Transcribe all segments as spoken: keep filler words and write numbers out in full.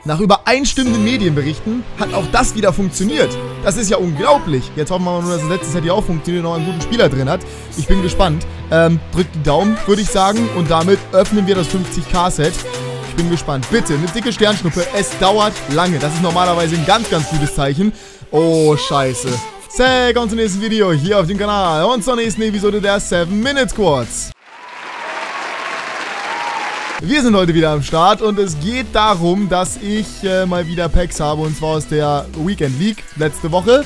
Nach übereinstimmenden Medienberichten hat auch das wieder funktioniert. Das ist ja unglaublich. Jetzt hoffen wir mal nur, dass das letzte Set hier auch funktioniert und noch einen guten Spieler drin hat. Ich bin gespannt. Ähm, drückt die Daumen, würde ich sagen. Und damit öffnen wir das fünfzig K Set. Ich bin gespannt. Bitte, eine dicke Sternschnuppe. Es dauert lange. Das ist normalerweise ein ganz, ganz gutes Zeichen. Oh, scheiße. Say, kommt zum nächsten Video hier auf dem Kanal und zur nächsten Episode der seven minute Squads. Wir sind heute wieder am Start und es geht darum, dass ich äh, mal wieder Packs habe, und zwar aus der Weekend League letzte Woche.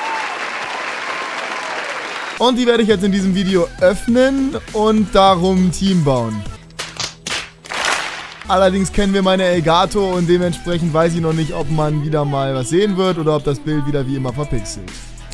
Und die werde ich jetzt in diesem Video öffnen und darum ein Team bauen. Allerdings kennen wir meine Elgato und dementsprechend weiß ich noch nicht, ob man wieder mal was sehen wird oder ob das Bild wieder wie immer verpixelt.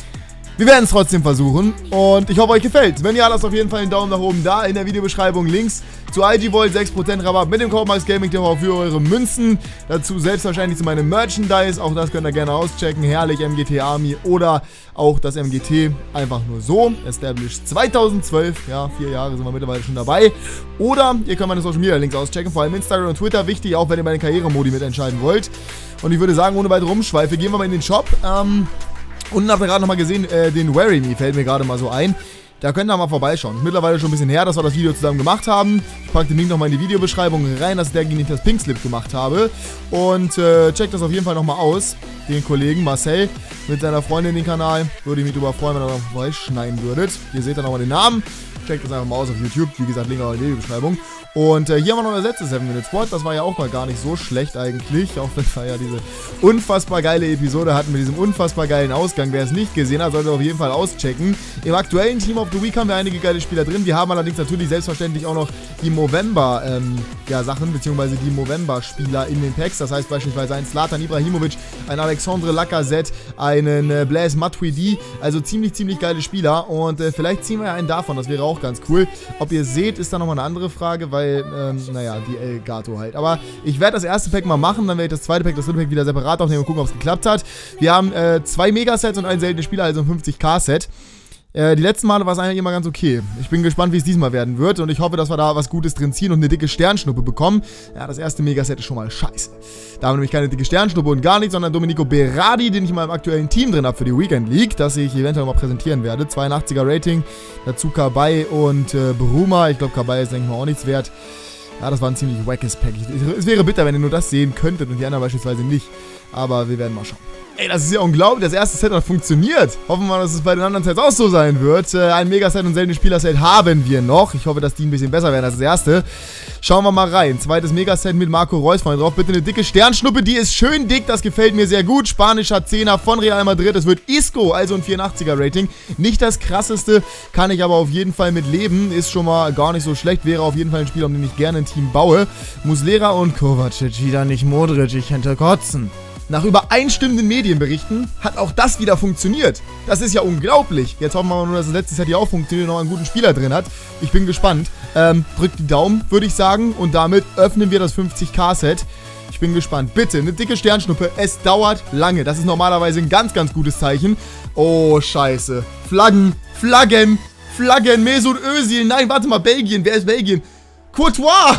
Wir werden es trotzdem versuchen und ich hoffe, euch gefällt. Wenn ja, lasst auf jeden Fall einen Daumen nach oben da. In der Videobeschreibung Links zu I G Vault, sechs Prozent Rabatt mit dem Code MaxGaming für eure Münzen. Dazu selbstverständlich zu meinem Merchandise. Auch das könnt ihr gerne auschecken. Herrlich M G T Army oder auch das M G T einfach nur so. Established zweitausendzwölf. Ja, vier Jahre sind wir mittlerweile schon dabei. Oder ihr könnt meine Social Media Links auschecken. Vor allem Instagram und Twitter. Wichtig, auch wenn ihr meine Karrieremodi mitentscheiden wollt. Und ich würde sagen, ohne weitere Umschweife, gehen wir mal in den Shop. Ähm... Unten habt ihr gerade nochmal gesehen, äh, den Weary Me fällt mir gerade mal so ein. Da könnt ihr mal vorbeischauen. Ist mittlerweile schon ein bisschen her, dass wir das Video zusammen gemacht haben. Ich packe den Link nochmal in die Videobeschreibung rein, dass der gegen den ich das Pink Slip gemacht habe. Und äh, checkt das auf jeden Fall nochmal aus. Den Kollegen Marcel mit seiner Freundin den Kanal. Würde ich mich drüber freuen, wenn ihr da vorbeischneiden würdet. Ihr seht dann nochmal den Namen. Checkt das einfach mal aus auf YouTube. Wie gesagt, Link auch in der Videobeschreibung. Und äh, hier haben wir noch das letzte seven minute Squad. Das war ja auch mal gar nicht so schlecht eigentlich. Auch wenn wir ja diese unfassbar geile Episode hatten mit diesem unfassbar geilen Ausgang. Wer es nicht gesehen hat, sollte auf jeden Fall auschecken. Im aktuellen Team of the Week haben wir einige geile Spieler drin. Wir haben allerdings natürlich selbstverständlich auch noch die Movember ähm, ja, Sachen, beziehungsweise die Movember-Spieler in den Packs. Das heißt beispielsweise ein Zlatan Ibrahimovic, ein Alexandre Lacazette, einen äh, Blaise Matuidi. Also ziemlich, ziemlich geile Spieler. Und äh, vielleicht ziehen wir ja einen davon. Das wäre auch ganz cool. Ob ihr seht, ist da nochmal eine andere Frage, weil Weil, ähm, naja, die Elgato halt. Aber ich werde das erste Pack mal machen, dann werde ich das zweite Pack, das dritte Pack wieder separat aufnehmen und gucken, ob es geklappt hat. Wir haben äh, zwei Megasets und ein seltenes Spieler, also ein fünfzig K Set. Äh, die letzten Male war es eigentlich immer ganz okay. Ich bin gespannt, wie es diesmal werden wird und ich hoffe, dass wir da was Gutes drin ziehen und eine dicke Sternschnuppe bekommen. Ja, das erste Megaset ist schon mal scheiße. Da haben wir nämlich keine dicke Sternschnuppe und gar nichts, sondern Domenico Berardi, den ich mal im aktuellen Team drin habe für die Weekend League, das ich eventuell mal präsentieren werde. zweiundachtziger Rating, dazu Kabay und äh, Bruma. Ich glaube, Kabay ist, denke ich mal, auch nichts wert. Ja, das war ein ziemlich wackes Pack. Es wäre bitter, wenn ihr nur das sehen könntet und die anderen beispielsweise nicht. Aber wir werden mal schauen. Ey, das ist ja unglaublich. Das erste Set hat funktioniert. Hoffen wir mal, dass es bei den anderen Sets auch so sein wird. Äh, ein Megaset und seltenes Spielerset haben wir noch. Ich hoffe, dass die ein bisschen besser werden als das erste. Schauen wir mal rein. Zweites Megaset mit Marco Reus vorne drauf. Bitte eine dicke Sternschnuppe. Die ist schön dick. Das gefällt mir sehr gut. Spanischer Zehner von Real Madrid. Es wird Isco, also ein vierundachtziger Rating. Nicht das krasseste, kann ich aber auf jeden Fall mit leben. Ist schon mal gar nicht so schlecht. Wäre auf jeden Fall ein Spieler, um den ich gerne ein Team baue. Muslera und Kovacic. Wieder nicht Modric. Ich könnte kotzen. Nach übereinstimmenden Medienberichten hat auch das wieder funktioniert. Das ist ja unglaublich. Jetzt hoffen wir mal nur, dass das letzte Set hier auch funktioniert und noch einen guten Spieler drin hat. Ich bin gespannt. Ähm, drückt die Daumen, würde ich sagen. Und damit öffnen wir das fünfzig K Set. Ich bin gespannt. Bitte, eine dicke Sternschnuppe. Es dauert lange. Das ist normalerweise ein ganz, ganz gutes Zeichen. Oh, scheiße. Flaggen, Flaggen, Flaggen. Mesut Özil. Nein, warte mal. Belgien. Wer ist Belgien? Courtois!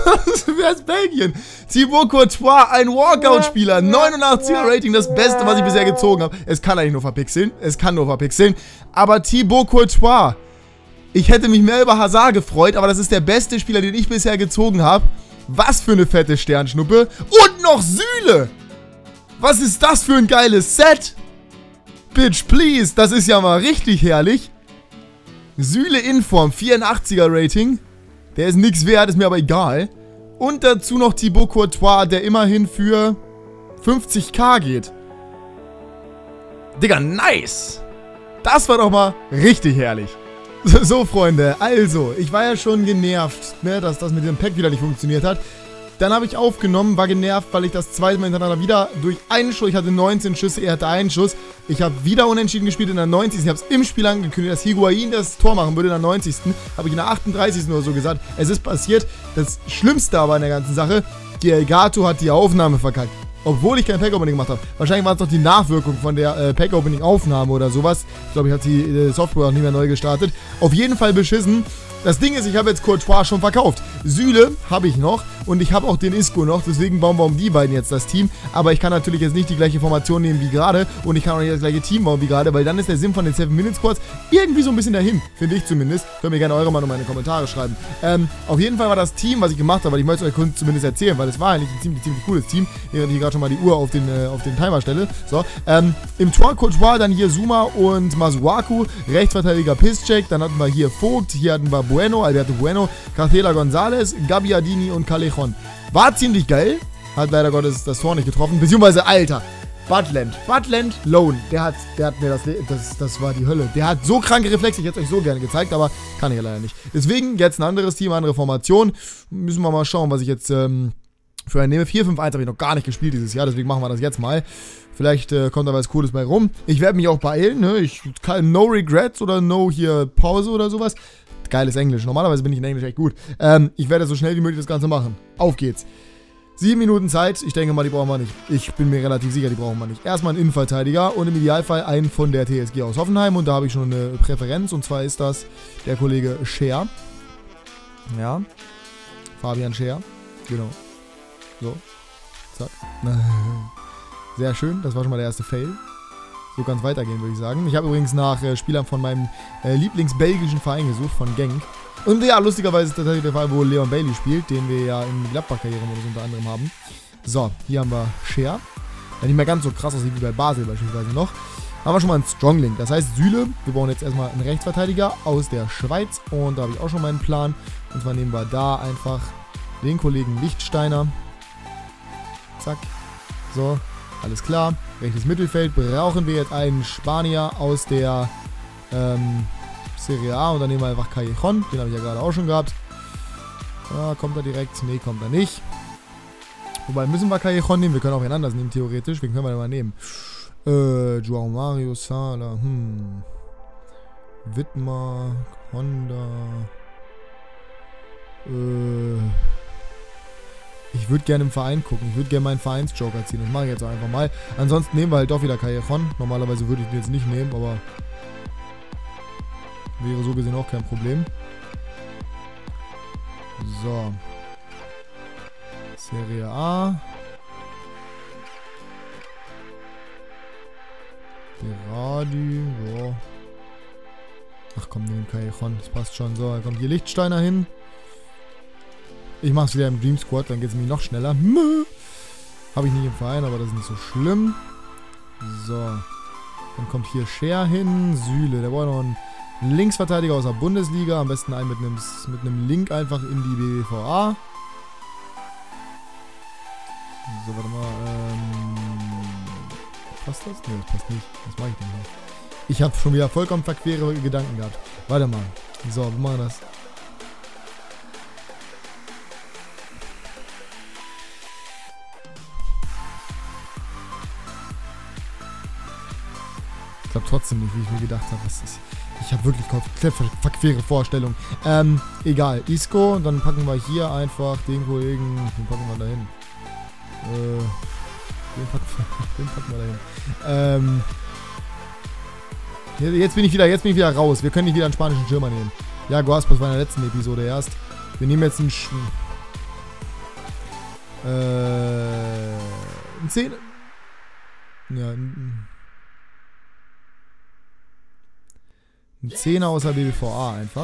Wer ist Belgien? Thibaut Courtois, ein Walkout-Spieler, neunundachtziger Rating, das Beste, was ich bisher gezogen habe. Es kann eigentlich nur verpixeln, es kann nur verpixeln, aber Thibaut Courtois, ich hätte mich mehr über Hazard gefreut, aber das ist der beste Spieler, den ich bisher gezogen habe. Was für eine fette Sternschnuppe. Und noch Süle! Was ist das für ein geiles Set? Bitch, please, das ist ja mal richtig herrlich. Süle in Form, vierundachtziger Rating. Der ist nichts wert, ist mir aber egal. Und dazu noch Thibaut Courtois, der immerhin für fünfzig K geht. Digga, nice! Das war doch mal richtig herrlich. So, Freunde, also, ich war ja schon genervt, ne, dass das mit dem Pack wieder nicht funktioniert hat. Dann habe ich aufgenommen, war genervt, weil ich das zweite Mal hintereinander wieder durch einen Schuss, ich hatte neunzehn Schüsse, er hatte einen Schuss. Ich habe wieder unentschieden gespielt in der neunzigsten Ich habe es im Spiel angekündigt, dass Higuain das Tor machen würde in der neunzigsten Habe ich in der achtunddreißigsten oder so gesagt. Es ist passiert. Das Schlimmste aber in der ganzen Sache, die Elgato hat die Aufnahme verkackt. Obwohl ich kein Pack-Opening gemacht habe. Wahrscheinlich war es doch die Nachwirkung von der äh, Pack-Opening-Aufnahme oder sowas. Ich glaube, ich habe die äh, Software auch nicht mehr neu gestartet. Auf jeden Fall beschissen. Das Ding ist, ich habe jetzt Courtois schon verkauft. Süle habe ich noch und ich habe auch den Isco noch, deswegen bauen wir um die beiden jetzt das Team. Aber ich kann natürlich jetzt nicht die gleiche Formation nehmen wie gerade und ich kann auch nicht das gleiche Team bauen wie gerade, weil dann ist der Sinn von den seven minute squads irgendwie so ein bisschen dahin, finde ich zumindest. Könnt mir gerne eure Meinung in die Kommentare schreiben. Ähm, auf jeden Fall war das Team, was ich gemacht habe, weil ich möchte es euch zumindest erzählen, weil es war eigentlich ein ziemlich, ziemlich cooles Team, während ich hier gerade schon mal die Uhr auf den, äh, auf den Timer stelle. So, ähm, im Tor Courtois, dann hier Zuma und Masuaku, Rechtsverteidiger Piszczek, dann hatten wir hier Vogt, hier hatten wir Bueno, Alberto Bueno, Cartela González, Gabbiadini und Callejon. War ziemlich geil, hat leider Gottes das Tor nicht getroffen, beziehungsweise, Alter, Butland, Butland Lone, der hat, der hat mir das, das, das war die Hölle. Der hat so kranke Reflexe, ich hätte es euch so gerne gezeigt, aber kann ich ja leider nicht. Deswegen jetzt ein anderes Team, andere Formation, müssen wir mal schauen, was ich jetzt ähm, für einen nehme. vier fünf eins habe ich noch gar nicht gespielt dieses Jahr, deswegen machen wir das jetzt mal. Vielleicht äh, kommt da was Cooles bei rum. Ich werde mich auch beeilen, ne? Ich kann no regrets oder no hier Pause oder sowas. Geiles Englisch. Normalerweise bin ich in Englisch echt gut. Ähm, ich werde so schnell wie möglich das Ganze machen. Auf geht's. Sieben Minuten Zeit. Ich denke mal, die brauchen wir nicht. Ich bin mir relativ sicher, die brauchen wir nicht. Erstmal einen Innenverteidiger und im Idealfall einen von der T S G aus Hoffenheim. Und da habe ich schon eine Präferenz. Und zwar ist das der Kollege Scher. Ja. Fabian Scher. Genau. So. Zack. Sehr schön. Das war schon mal der erste Fail. So kann es weitergehen, würde ich sagen. Ich habe übrigens nach äh, Spielern von meinem äh, Lieblingsbelgischen Verein gesucht, von Genk. Und ja, lustigerweise ist das tatsächlich der Fall, wo Leon Bailey spielt, den wir ja im Gladbach-Karrieremodus unter anderem haben. So, hier haben wir Scher. Der nicht mehr ganz so krass aussieht wie bei Basel beispielsweise noch. Haben wir schon mal einen Stronglink. Das heißt Süle. Wir brauchen jetzt erstmal einen Rechtsverteidiger aus der Schweiz. Und da habe ich auch schon meinen Plan. Und zwar nehmen wir da einfach den Kollegen Lichtsteiner. Zack. So. Alles klar, rechtes Mittelfeld brauchen wir jetzt einen Spanier aus der ähm, Serie A und dann nehmen wir einfach Callejon, den habe ich ja gerade auch schon gehabt. Ah, kommt er direkt? Ne, kommt er nicht. Wobei müssen wir Callejon nehmen, wir können auch einen anders nehmen, theoretisch. Wen können wir denn mal nehmen? Äh, João Mario, Sala, hm. Widmer, Honda. Äh... Ich würde gerne im Verein gucken. Ich würde gerne meinen Vereinsjoker ziehen. Das mache ich jetzt auch einfach mal. Ansonsten nehmen wir halt doch wieder Callejon. Normalerweise würde ich den jetzt nicht nehmen, aber wäre so gesehen auch kein Problem. So. Serie A. Berardi. So. Ach komm, nehmen Callejon. Das passt schon. So, dann kommt hier Lichtsteiner hin. Ich mache es wieder im Dream Squad, dann geht es nämlich noch schneller. Habe ich nicht im Verein, aber das ist nicht so schlimm. So. Dann kommt hier Scher hin. Süle. Der braucht noch einen Linksverteidiger aus der Bundesliga. Am besten einen mit einem, mit einem Link einfach in die B B V A. So, warte mal. Ähm, passt das? Ne, das passt nicht. Was mache ich denn hier? Ich habe schon wieder vollkommen verquere Gedanken gehabt. Warte mal. So, wir machen das. Ich glaube trotzdem nicht, wie ich mir gedacht habe. Was ist. Ich habe wirklich komplett verquere Vorstellungen. Ähm, egal. Isco, und dann packen wir hier einfach den Kollegen. Den packen wir da hin. Äh, den packen wir, den packen wir da hin. Ähm, jetzt bin ich wieder, jetzt bin ich wieder raus. Wir können nicht wieder einen spanischen Schirmer nehmen. Ja, Guaspas war in der letzten Episode erst. Wir nehmen jetzt einen Sch äh, einen zehn. Ja, ein Ein Zehner aus der B B V A einfach.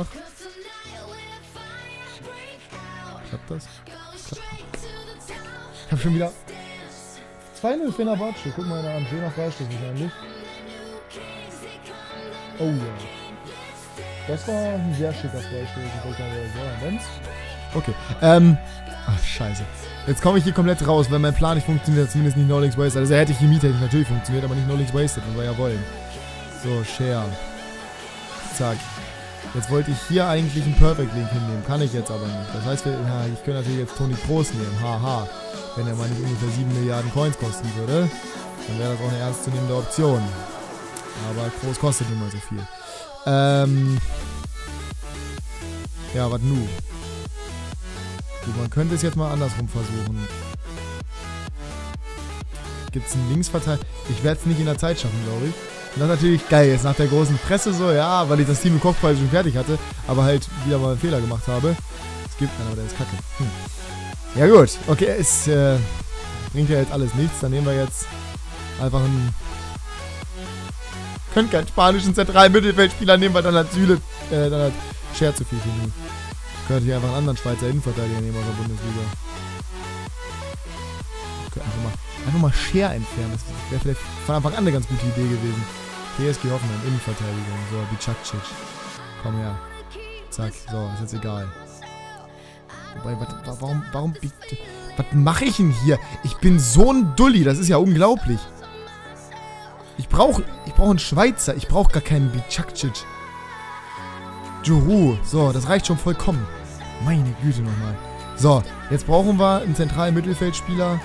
Klappt das? Klappt. Ich hab schon wieder zwei null Fenerbahce. Guck mal, ein schöner Freistoß wahrscheinlich. Oh ja. Das war ein sehr schicker Freistoß. Ich wollte mal so, okay. Ähm. Ach, scheiße. Jetzt komme ich hier komplett raus, weil mein Plan nicht funktioniert. Zumindest nicht No Links Wasted. Also hätte ich Chemie technisch natürlich funktioniert, aber nicht No Links Wasted, wenn wir ja wollen. So, Scher. Zack. Jetzt wollte ich hier eigentlich einen Perfect Link hinnehmen. Kann ich jetzt aber nicht. Das heißt, wir, ja, ich könnte natürlich jetzt Toni Kroos nehmen. Haha. Wenn er mal nicht ungefähr sieben Milliarden Coins kosten würde, dann wäre das auch eine ernstzunehmende Option. Aber Kroos kostet nun mal so viel. Ähm. Ja, was nu? Gut, man könnte es jetzt mal andersrum versuchen. Gibt es einen Linksverteidiger? Ich werde es nicht in der Zeit schaffen, glaube ich. Und das natürlich geil ist, nach der großen Presse so, ja, weil ich das Team im Kopf quasi schon fertig hatte, aber halt wieder mal einen Fehler gemacht habe. Es gibt einen, aber der ist kacke. Hm. Ja gut, okay, es äh, bringt ja jetzt alles nichts. Dann nehmen wir jetzt einfach einen... Können keinen spanischen zentralen Mittelfeldspieler nehmen, weil dann hat Süle, äh, dann hat Scher zu viel für mich. Könnte hier einfach einen anderen Schweizer Innenverteidiger nehmen aus der Bundesliga. Einfach mal, einfach mal Scher entfernen. Das wäre vielleicht von Anfang an eine ganz gute Idee gewesen. P S G Hoffenheim, Innenverteidigung. So, Bicakcic. Komm her. Zack. So, ist jetzt egal. Wobei, wat, warum, warum, was mache ich denn hier? Ich bin so ein Dulli, das ist ja unglaublich. Ich brauche, ich brauche einen Schweizer. Ich brauche gar keinen Bicakcic. Giroud. So, das reicht schon vollkommen. Meine Güte nochmal. So, jetzt brauchen wir einen zentralen Mittelfeldspieler.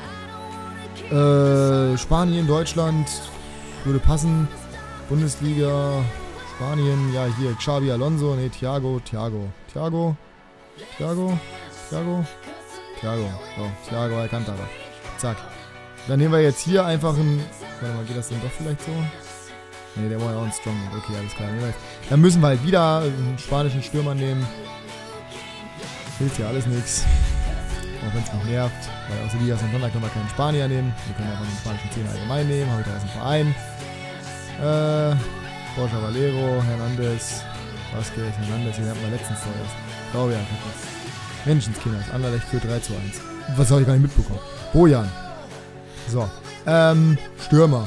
Äh, Spanien, Deutschland, würde passen. Bundesliga, Spanien, ja hier, Xabi Alonso, ne, Thiago, Thiago, Thiago, Thiago, Thiago, Thiago, so, Thiago Alcantara. Zack. Dann nehmen wir jetzt hier einfach einen, warte mal, geht das denn doch vielleicht so? Ne, der war ja auch ein Strong, okay, alles klar. Dann müssen wir halt wieder einen spanischen Stürmer nehmen. Hilft ja alles nichts. Auch wenn es noch nervt, weil aus der Liga Santander können wir keinen Spanier nehmen. Wir können einfach einen spanischen Zehner allgemein nehmen. Habe ich da jetzt einen Verein. Äh, Borja Valero, Hernandez, Vasquez, Hernandez, den hatten wir letztens noch erst. Glaube ja, Menschenskinders, Anderlecht für drei zu eins. Was habe ich gar nicht mitbekommen? Bojan. So, ähm, Stürmer.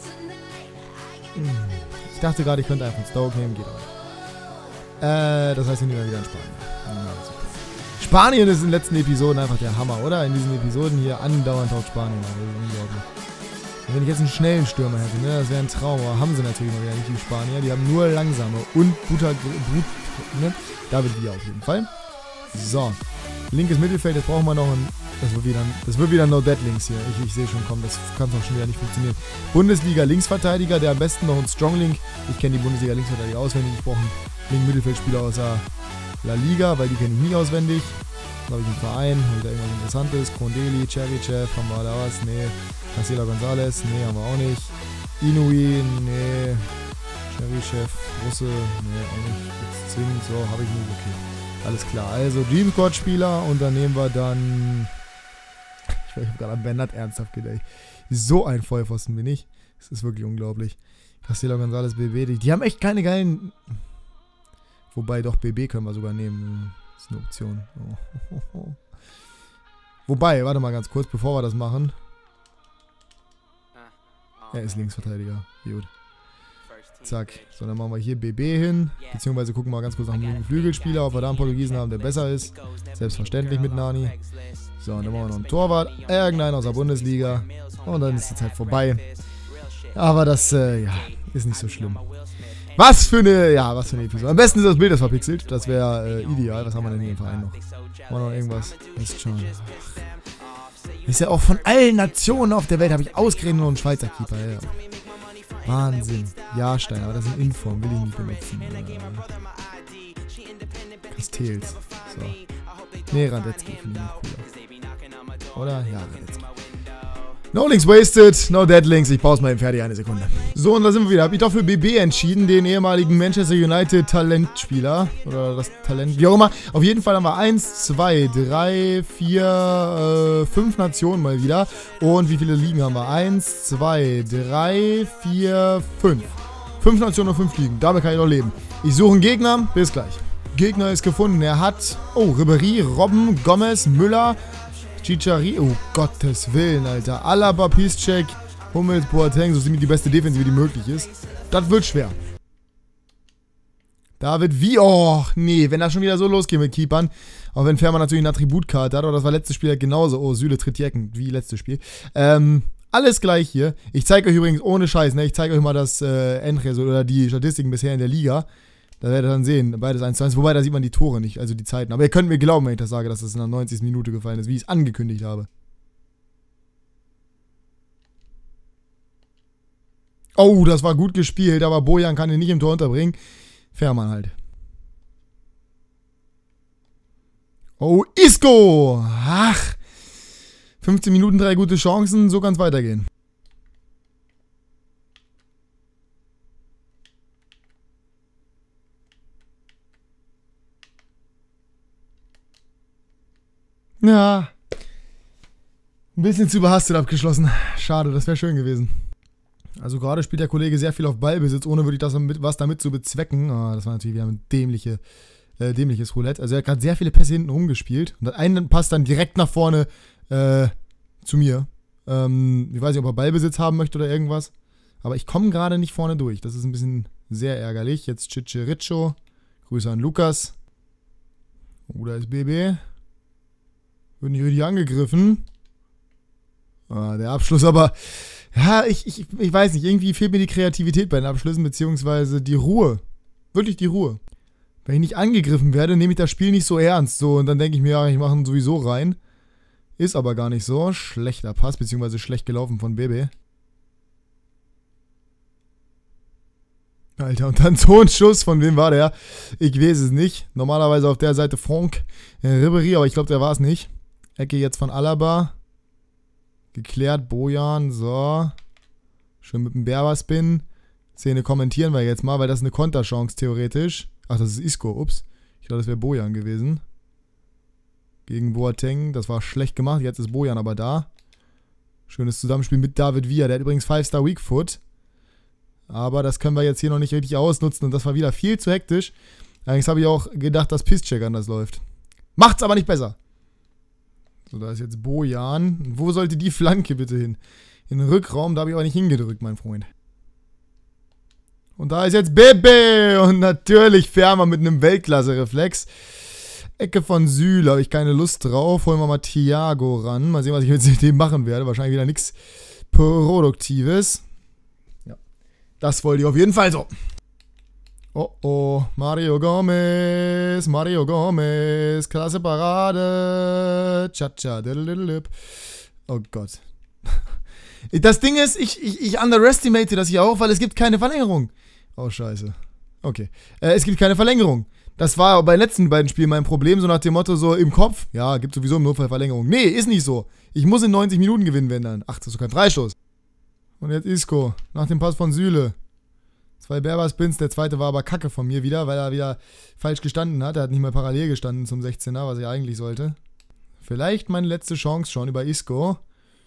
Ich dachte gerade, ich könnte einfach einen Stoke nehmen, geht auch. Äh, das heißt, wir nehmen wieder in Spanien. Spanien ist in den letzten Episoden einfach der Hammer, oder? In diesen Episoden hier andauernd auf Spanien. Das ist unglaublich. Und wenn ich jetzt einen schnellen Stürmer hätte, ne, das wäre ein Traum. Aber haben sie natürlich noch wieder nicht, die Spanier. Die haben nur langsame und guter Brut, ne? David Villa auf jeden Fall. So. Linkes Mittelfeld, jetzt brauchen wir noch ein... Das wird wieder, das wird wieder No Dead Links hier. Ich, ich sehe schon, komm, das kann doch schon wieder nicht funktionieren. Bundesliga Linksverteidiger, der am besten noch ein Strong Link. Ich kenne die Bundesliga Linksverteidiger auswendig. Ich brauche einen linken Mittelfeldspieler aus der La Liga, weil die kenne ich nie auswendig. Da habe ich einen Verein, habe ich da irgendwas Interessantes. Krondeli, Cherichev, haben wir da was? Nee. Cancela González, nee, haben wir auch nicht. Inui, nee. Cherichev, Russe, nee, auch nicht. Jetzt zwingend, so, habe ich nicht, okay. Alles klar, also Dream Squad Spieler und dann nehmen wir dann... Ich habe gerade an Bernat ernsthaft gedacht. So ein Vollpfosten bin ich. Das ist wirklich unglaublich. Cancela González, B B, die, die haben echt keine geilen... Wobei, doch, B B können wir sogar nehmen. Das ist eine Option. Oh. Wobei, warte mal ganz kurz, bevor wir das machen. Er ist Linksverteidiger. Gut. Zack. So, dann machen wir hier B B hin. Beziehungsweise gucken wir mal ganz kurz nach dem Flügelspieler, ob wir da einen Portugiesen haben, der besser ist. Selbstverständlich mit Nani. So, und dann machen wir noch einen Torwart. Irgendeinen aus der Bundesliga. Und dann ist die Zeit vorbei. Aber das, äh, ja, ist nicht so schlimm. Was für eine, ja, was für eine Episode. Am besten ist das Bild das verpixelt. Das wäre äh, ideal. Was haben wir denn hier im Verein noch? Haben wir noch irgendwas? Ist schon. Ist ja auch von allen Nationen auf der Welt, habe ich ausgerechnet noch einen Schweizer Keeper. Ja. Wahnsinn. Jahrstein, aber das ist ein Inform, will ich nicht benutzen. Äh, Castells. So. Nee, Radetzky finde ich noch cooler. Oder? Ja, Radetzky. No Links wasted, no dead links. Ich baue es mal eben fertig, eine Sekunde. So, und da sind wir wieder. Habe ich doch für B B entschieden, den ehemaligen Manchester United Talentspieler. Oder das Talent, wie auch immer. Auf jeden Fall haben wir eins, zwei, drei, vier, fünf Nationen mal wieder. Und wie viele Ligen haben wir? eins, zwei, drei, vier, fünf. fünf Nationen und fünf Ligen. Damit kann ich doch leben. Ich suche einen Gegner. Bis gleich. Gegner ist gefunden. Er hat, oh, Ribéry, Robben, Gomez, Müller, Chichari, oh Gottes Willen, Alter. Alaba, Piszczek, Hummels, Boateng, so ziemlich die beste Defensive, die möglich ist. Das wird schwer. David, wie, oh, nee, wenn das schon wieder so losgeht mit Keepern. Auch wenn Fährmann natürlich eine Attributkarte hat, aber das war letztes Spiel halt genauso. Oh, Süle tritt Jecken, wie letztes Spiel. Ähm, alles gleich hier. Ich zeige euch übrigens ohne Scheiß, ne, ich zeige euch mal das äh, Endresult oder die Statistiken bisher in der Liga. Da werdet ihr dann sehen, beides eins zu eins, wobei da sieht man die Tore nicht, also die Zeiten. Aber ihr könnt mir glauben, wenn ich das sage, dass das in der neunzigsten Minute gefallen ist, wie ich es angekündigt habe. Oh, das war gut gespielt, aber Bojan kann ihn nicht im Tor unterbringen. Fährmann halt. Oh, Isco! Ach! fünfzehn Minuten, drei gute Chancen, so kann es weitergehen. Ja. Ein bisschen zu überhastet abgeschlossen. Schade, das wäre schön gewesen. Also gerade spielt der Kollege sehr viel auf Ballbesitz, ohne wirklich das damit, was damit zu bezwecken. Ah, das war natürlich wieder ein dämliche, äh, dämliches Roulette. Also er hat gerade sehr viele Pässe hinten rumgespielt. Und einen Pass dann direkt nach vorne äh, zu mir. Ähm, ich weiß nicht, ob er Ballbesitz haben möchte oder irgendwas. Aber ich komme gerade nicht vorne durch. Das ist ein bisschen sehr ärgerlich. Jetzt Chicharito. Grüße an Lukas. Oh, da ist B B. Wird nicht richtig angegriffen. Ah, der Abschluss aber... Ja, ich, ich, ich weiß nicht. Irgendwie fehlt mir die Kreativität bei den Abschlüssen, beziehungsweise die Ruhe. Wirklich die Ruhe. Wenn ich nicht angegriffen werde, nehme ich das Spiel nicht so ernst. So, und dann denke ich mir, ja, ich mache ihn sowieso rein. Ist aber gar nicht so. Schlechter Pass, beziehungsweise schlecht gelaufen von B B. Alter, und dann so ein Schuss, von wem war der? Ich weiß es nicht. Normalerweise auf der Seite Franck Ribéry, aber ich glaube, der war es nicht. Ecke jetzt von Alaba. Geklärt, Bojan, so. Schön mit dem Berber-Spin. Szene kommentieren wir jetzt mal, weil das ist eine Konterchance theoretisch. Ach, das ist Isco, ups. Ich glaube, das wäre Bojan gewesen. Gegen Boateng, das war schlecht gemacht. Jetzt ist Bojan aber da. Schönes Zusammenspiel mit David Villa. Der hat übrigens five star Weak Foot. Aber das können wir jetzt hier noch nicht richtig ausnutzen und das war wieder viel zu hektisch. Allerdings habe ich auch gedacht, dass Piszczek anders läuft. Macht's aber nicht besser. So, da ist jetzt Bojan. Wo sollte die Flanke bitte hin? In den Rückraum, da habe ich aber nicht hingedrückt, mein Freund. Und da ist jetzt Bebe und natürlich Fermer mit einem Weltklasse-Reflex. Ecke von Süle, habe ich keine Lust drauf. Holen wir mal Thiago ran. Mal sehen, was ich jetzt mit dem machen werde. Wahrscheinlich wieder nichts Produktives. Das wollte ich auf jeden Fall so. Oh oh, Mario Gomez, Mario Gomez, klasse Parade. Cha-cha, diddle-diddle-dip. Oh Gott. Das Ding ist, ich, ich, ich underestimate das hier auch, weil es gibt keine Verlängerung. Oh, scheiße. Okay. Äh, es gibt keine Verlängerung. Das war bei den letzten beiden Spielen mein Problem, so nach dem Motto, so im Kopf, ja, gibt sowieso im Notfall Verlängerung. Nee, ist nicht so. Ich muss in neunzig Minuten gewinnen, wenn dann. Ach, das ist doch kein Freistoß. Und jetzt Isco, nach dem Pass von Süle. Zwei Berber-Spins, der zweite war aber kacke von mir wieder, weil er wieder falsch gestanden hat. Er hat nicht mal parallel gestanden zum sechzehner, was er eigentlich sollte. Vielleicht meine letzte Chance schon über Isco.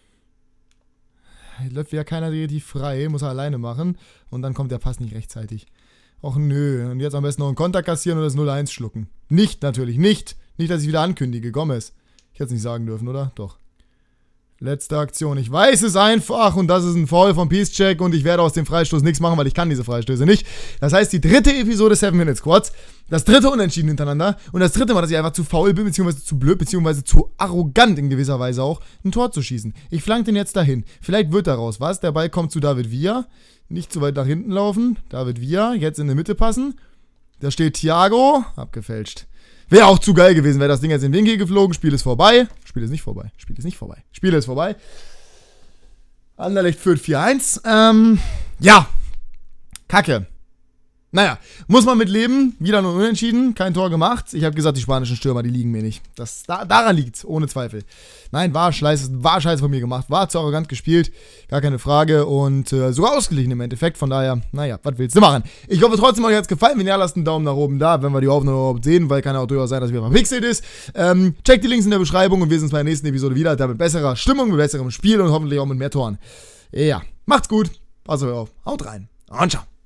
Hier läuft wieder keiner relativ frei, muss er alleine machen. Und dann kommt der Pass nicht rechtzeitig. Och nö, und jetzt am besten noch einen Konter kassieren und das null eins schlucken. Nicht natürlich, nicht. Nicht, dass ich wieder ankündige, Gomez. Ich hätte es nicht sagen dürfen, oder? Doch. Letzte Aktion. Ich weiß es einfach und das ist ein Foul von Piszczek und ich werde aus dem Freistoß nichts machen, weil ich kann diese Freistöße nicht. Das heißt, die dritte Episode seven minute Squads, das dritte Unentschieden hintereinander und das dritte Mal, dass ich einfach zu faul bin, beziehungsweise zu blöd, beziehungsweise zu arrogant in gewisser Weise auch, ein Tor zu schießen. Ich flank den jetzt dahin. Vielleicht wird daraus was. Der Ball kommt zu David Villa. Nicht zu weit nach hinten laufen. David Villa, jetzt in der Mitte passen. Da steht Thiago. Abgefälscht. Wäre auch zu geil gewesen, wäre das Ding jetzt in den Winkel geflogen. Spiel ist vorbei. Spiel ist nicht vorbei. Spiel ist nicht vorbei. Spiel ist vorbei. Anderlecht führt vier eins. Ähm, ja. Kacke. Naja, muss man mit leben. Wieder nur unentschieden. Kein Tor gemacht. Ich habe gesagt, die spanischen Stürmer, die liegen mir nicht. Das, da, daran liegt's, ohne Zweifel. Nein, war scheiße, war scheiße von mir gemacht. War zu arrogant gespielt. Gar keine Frage. Und äh, sogar ausgeglichen im Endeffekt. Von daher, naja, was willst du machen? Ich hoffe trotzdem, euch hat's gefallen. Wenn ja, lasst einen Daumen nach oben da, wenn wir die Aufnahme überhaupt sehen, weil kann ja auch durchaus sein, dass wir verpixelt ist. Ähm, checkt die Links in der Beschreibung und wir sehen uns bei der nächsten Episode wieder. Da mit besserer Stimmung, mit besserem Spiel und hoffentlich auch mit mehr Toren. Ja, macht's gut. Passt auf. Haut rein. Und ciao.